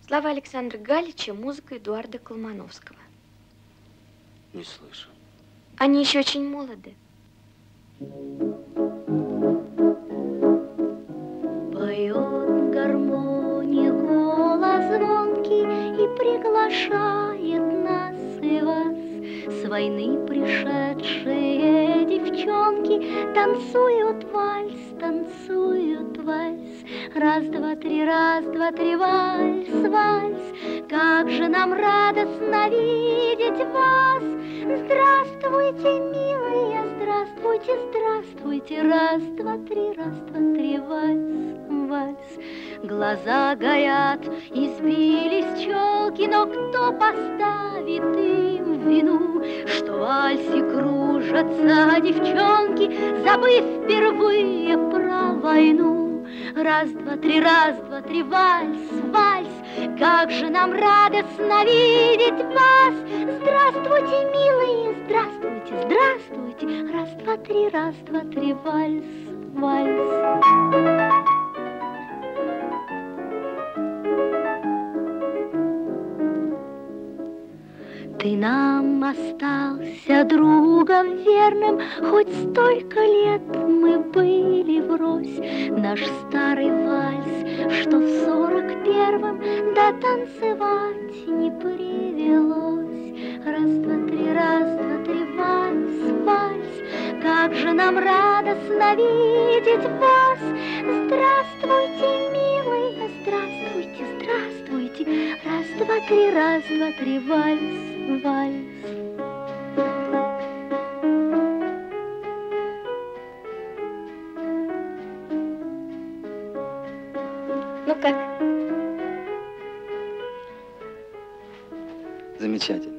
Слова Александра Галича, музыка Эдуарда Колмановского. Не слышу. Они еще очень молоды. Поет гармония голос звонкий и приглашает нас и вас. С войны пришедшие девчонки танцуют вальс, танцуют вальс. Раз, два, три, вальс, вальс. Как же нам радостно видеть вас. Здравствуйте, милые, здравствуйте, здравствуйте. Раз, два, три, вальс, вальс. Глаза горят, избились челки, но кто поставит им вину, что в вальсе кружатся девчонки, забыв впервые про войну. Раз, два, три, вальс, вальс. Как же нам радостно видеть вас. Здравствуйте, милые, здравствуйте, здравствуйте. Раз, два, три, вальс, вальс. Ты нам остался другом верным, хоть столько лет мы были врозь. Наш старый вальс, что в 41-м дотанцевать не привелось. Раз, два, три, вальс, вальс. Как же нам радостно видеть вас. Здравствуйте, милые, здравствуйте, здравствуйте. Раз, два, три, вальс, вальс. Ну как? Замечательно.